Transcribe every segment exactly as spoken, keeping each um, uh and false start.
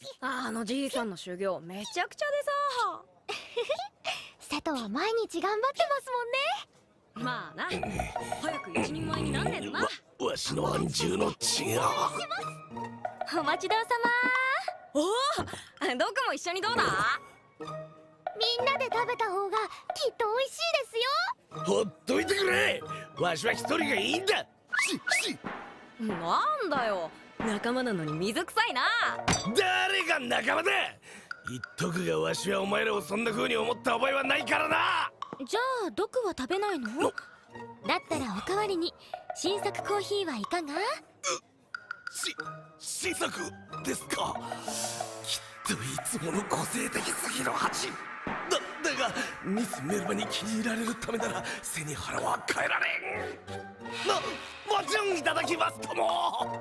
あのじいさんの修行めちゃくちゃでさ瀬戸は毎日頑張ってますさ。まあな、早く一人前になんねえとな。 わ、わしの安住の地が。 もんね。お待ちどうさおお、どこも一緒にどうだ。 ま。みんなで食べた方がきっと美味しいですよ。 ほっといてくれ。わしは一人がいいんだ。ししなんだよ、仲間なのに水臭いな。 誰が仲間だ。言っとくが、わしはお前らをそんな風に思った覚えはないからな。 じゃあ毒は食べないの？だったらおかわりに新作コーヒーはいかが？ し新作ですか。きっといつもの個性的すぎる蜂だ。だがミスメルバに気に入られるためなら背に腹は変えられん。なもちろんいただきますとも。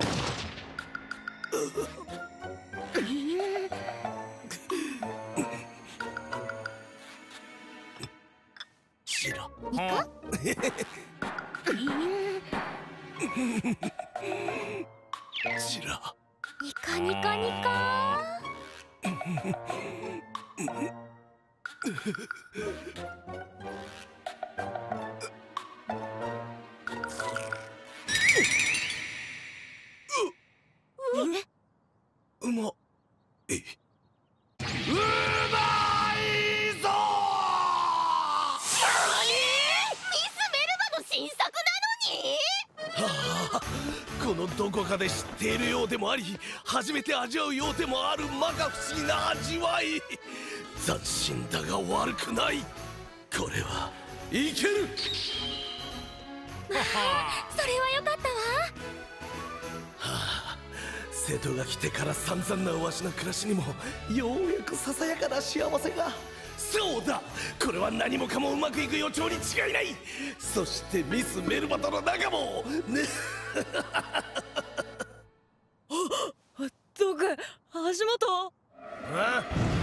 シラニカ？ シラニカニカニカ。 うまえうまいぞ。 ミスメルバの新作なのに？ はあ、このどこかで知っているようでもあり初めて味わうようでもある摩訶不思議な味わい。斬新だが悪くない。これはいける。 それはよかったわ。 はあ、瀬戸が来てから散々なわしの暮らしにもようやくささやかな幸せが。そうだ、これは何もかもうまくいく予兆に違いない。そしてミスメルバとの仲もね。 どく、足元。 ああ